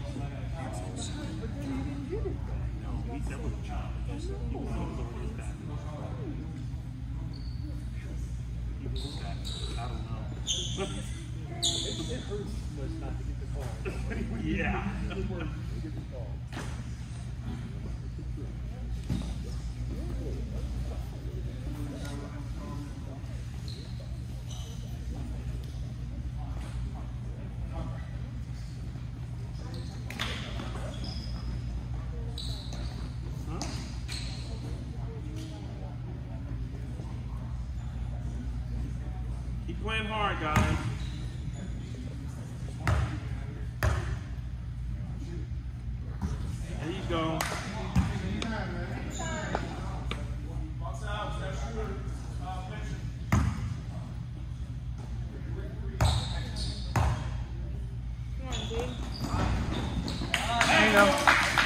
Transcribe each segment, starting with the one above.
Yeah. Keep playing hard, guys. There you go. There you go.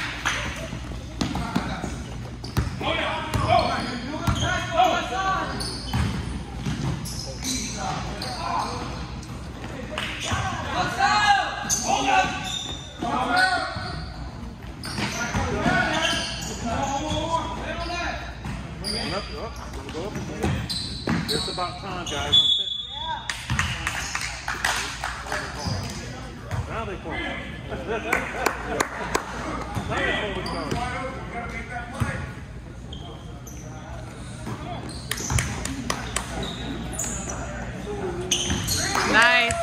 It's about time, guys. Now they call. Nice.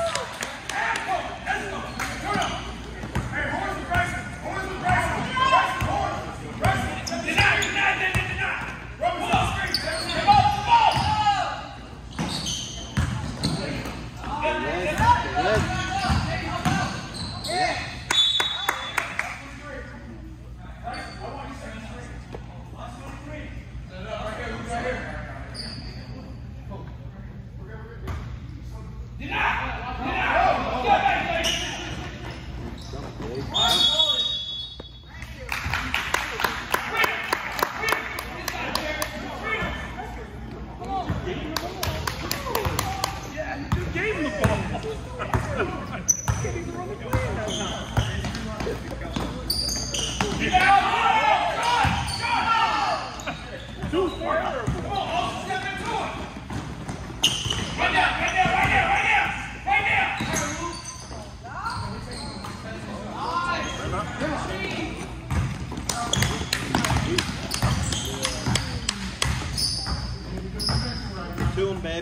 Doing, babe.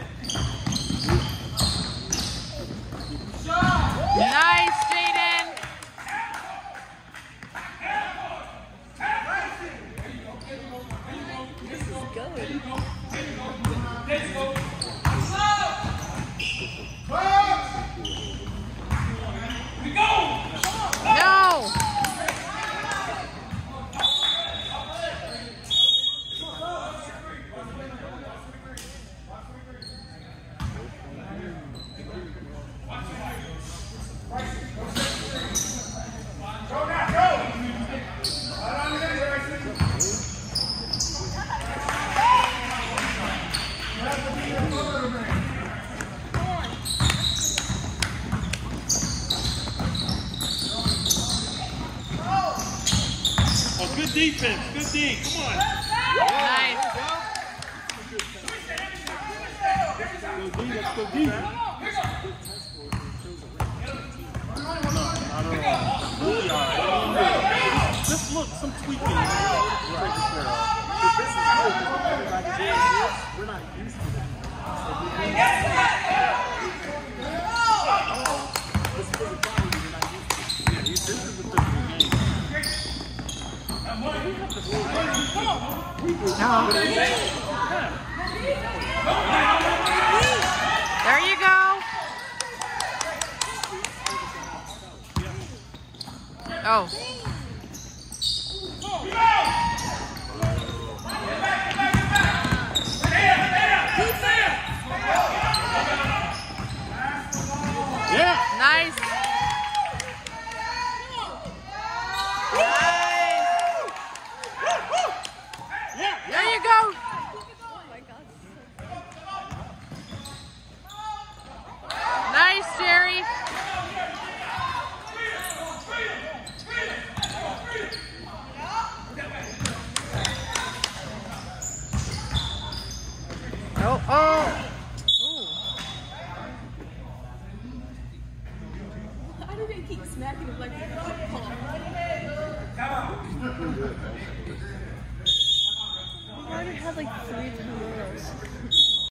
Nice, Jaden. This is good. No. Oh, good defense. Good D. Come on. Nice. Go D. Let's go D. Just look, some tweaking. We're not used to that. This is the physical game. There you go. Oh. Yeah. Nice. There you go. Nice, Jerry. do they keep smacking him like a pull? We already had like 3 tomatoes.